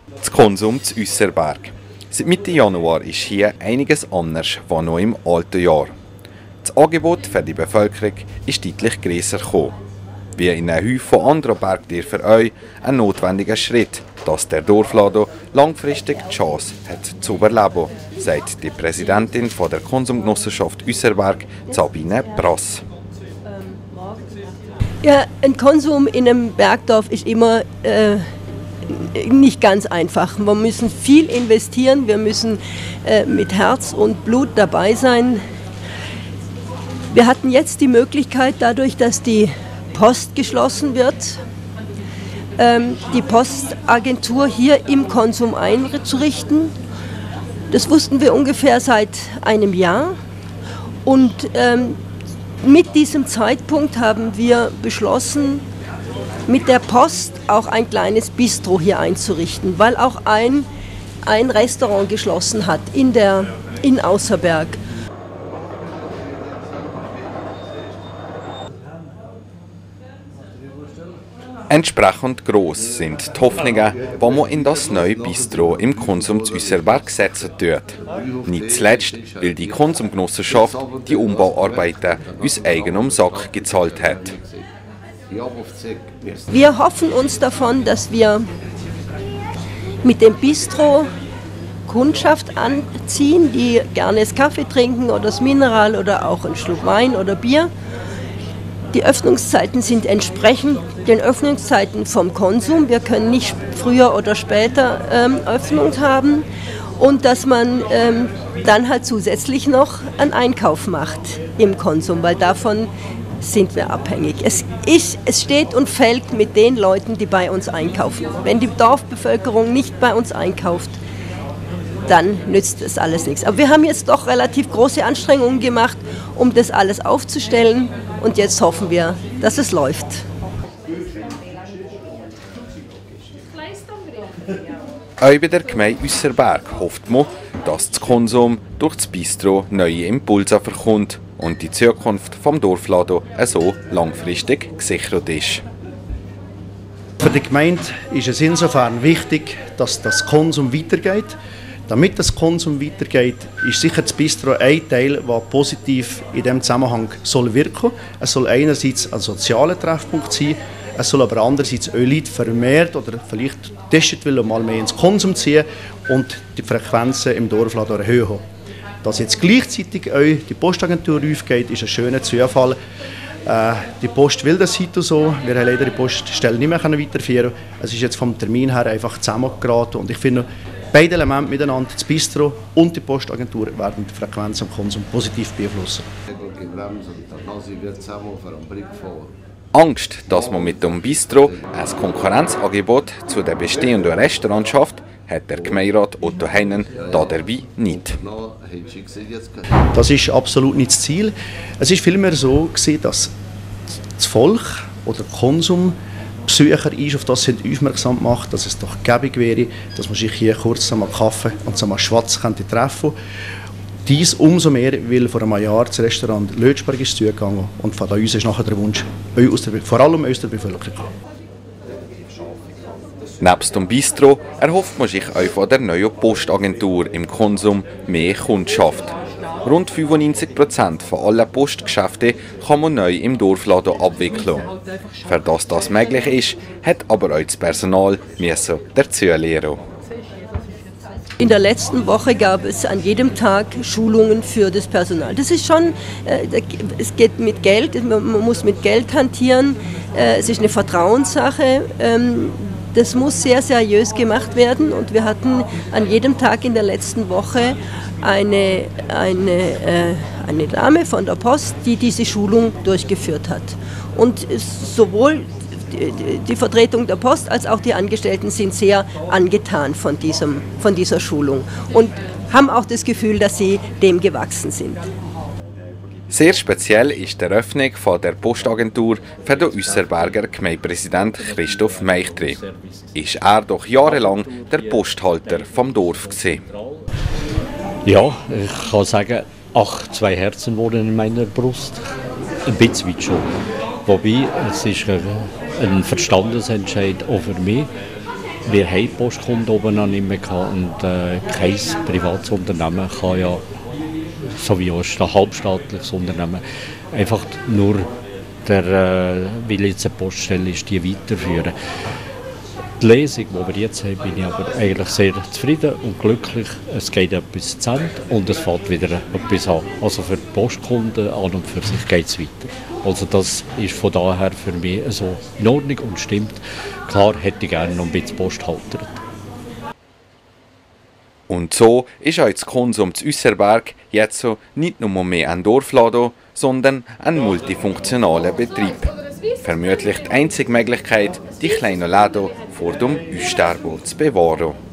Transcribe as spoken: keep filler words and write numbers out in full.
Das Konsum zu Uesserberg. Seit Mitte Januar ist hier einiges anders als noch im alten Jahr. Das Angebot für die Bevölkerung ist deutlich grösser gekommen. Wie in einer Hülle von anderen Bergdörfern auch ein notwendiger Schritt, dass der Dorfladen langfristig die Chance hat zu überleben, sagt die Präsidentin von der Konsumgenossenschaft Uesserberg, Sabine Brass. Ja, ein Konsum in einem Bergdorf ist immer äh, nicht ganz einfach. Wir müssen viel investieren, wir müssen äh, mit Herz und Blut dabei sein. Wir hatten jetzt die Möglichkeit, dadurch, dass die Post geschlossen wird, ähm, die Postagentur hier im Konsum einzurichten. Das wussten wir ungefähr seit einem Jahr. Und ähm, mit diesem Zeitpunkt haben wir beschlossen, mit der Post auch ein kleines Bistro hier einzurichten, weil auch ein, ein Restaurant geschlossen hat in, der, in Außerberg. Entsprechend gross sind die Hoffnungen, die man in das neue Bistro im Konsum zu Uesserberg setzen tut. Nicht zuletzt, weil die Konsumgenossenschaft die Umbauarbeiten aus eigenem Sack gezahlt hat. Wir hoffen uns davon, dass wir mit dem Bistro Kundschaft anziehen, die gerne das Kaffee trinken oder das Mineral oder auch einen Schluck Wein oder Bier. Die Öffnungszeiten sind entsprechend den Öffnungszeiten vom Konsum. Wir können nicht früher oder später ähm, Öffnung haben und dass man ähm, dann halt zusätzlich noch einen Einkauf macht im Konsum, weil davon sind wir abhängig. Es, ist, es steht und fällt mit den Leuten, die bei uns einkaufen. Wenn die Dorfbevölkerung nicht bei uns einkauft, dann nützt es alles nichts. Aber wir haben jetzt doch relativ große Anstrengungen gemacht, um das alles aufzustellen. Und jetzt hoffen wir, dass es läuft. Auch bei der Gemeinde Uesserberg hofft man, dass das Konsum durch das Bistro neue Impulse bekommt und die Zukunft des Dorfladens so langfristig gesichert ist. Für die Gemeinde ist es insofern wichtig, dass das Konsum weitergeht. Damit das Konsum weitergeht, ist sicher das Bistro ein Teil, der positiv in diesem Zusammenhang soll wirken. Es soll einerseits ein sozialer Treffpunkt sein, es soll aber andererseits auch Leute vermehrt oder vielleicht testet will, mal mehr ins Konsum ziehen und die Frequenzen im Dorfladen erhöhen. Dass jetzt gleichzeitig auch die Postagentur aufgeht, ist ein schöner Zufall. Äh, die Post will das heute so. Wir haben leider die Poststelle nicht mehr weiterführen. Es ist jetzt vom Termin her einfach zusammengeraten und ich finde, beide Elemente miteinander, das Bistro und die Postagentur, werden die Frequenz am Konsum positiv beeinflussen. Angst, dass man mit dem Bistro ein Konkurrenzangebot zu den bestehenden Restaurants schafft, hat der Gemeinderat Otto Heinen dabei nicht. Das ist absolut nicht das Ziel. Es ist vielmehr so, dass das Volk oder der Konsum Besucher ist, auf das sind aufmerksam gemacht, dass es doch gäbig wäre, dass man sich hier kurz einmal Kaffee und einmal Schwatz könnte treffen. Dies umso mehr, weil vor einem Jahr das Restaurant Lötschberg ist zugegangen und von da uns ist nachher der Wunsch, aus der, vor allem aus der Bevölkerung. Nebst dem Bistro erhofft man sich auch von der neuen Postagentur im Konsum mehr Kundschaft. Rund fünfundneunzig Prozent von allen Postgeschäften kann man neu im Dorfladen abwickeln. Für das das möglich ist, hat aber auch das Personal dazu lernen. In der letzten Woche gab es an jedem Tag Schulungen für das Personal. Das ist schon, äh, es geht mit Geld, man muss mit Geld hantieren, äh, es ist eine Vertrauenssache. Ähm, Das muss sehr seriös gemacht werden und wir hatten an jedem Tag in der letzten Woche eine, eine, äh, eine Dame von der Post, die diese Schulung durchgeführt hat. Und sowohl die, die Vertretung der Post als auch die Angestellten sind sehr angetan von, diesem, von dieser Schulung und haben auch das Gefühl, dass sie dem gewachsen sind. Sehr speziell ist die Eröffnung von der Postagentur für den Uesserberger Gemeindepräsident Christoph Meichtri. Ist er doch jahrelang der Posthalter vom Dorf gewesen. Ja, ich kann sagen, ach, zwei Herzen wohnen in meiner Brust. Ein bisschen weit schon. Wobei, es ist ein Verstandesentscheid auch für mich. wir haben Postkunden oben noch nicht mehr gehabt und äh, kein privates Unternehmen kann ja, so wie auch ein halbstaatliches Unternehmen, einfach nur der, äh, weil jetzt eine Poststelle ist, die weiterführen. Die Lesung, die wir jetzt haben, bin ich aber eigentlich sehr zufrieden und glücklich. Es geht etwas zu Ende und es fällt wieder etwas an. Also für die Postkunden an und für sich geht es weiter. Also das ist von daher für mich so in Ordnung und stimmt. Klar hätte ich gerne noch ein bisschen Post gehalten. Und so ist auch das Konsum zu Üsserberg jetzt so nicht nur mehr ein Dorfladen, sondern ein multifunktionaler Betrieb. Vermutlich die einzige Möglichkeit, die kleinen Läden vor dem Aussterben zu bewahren.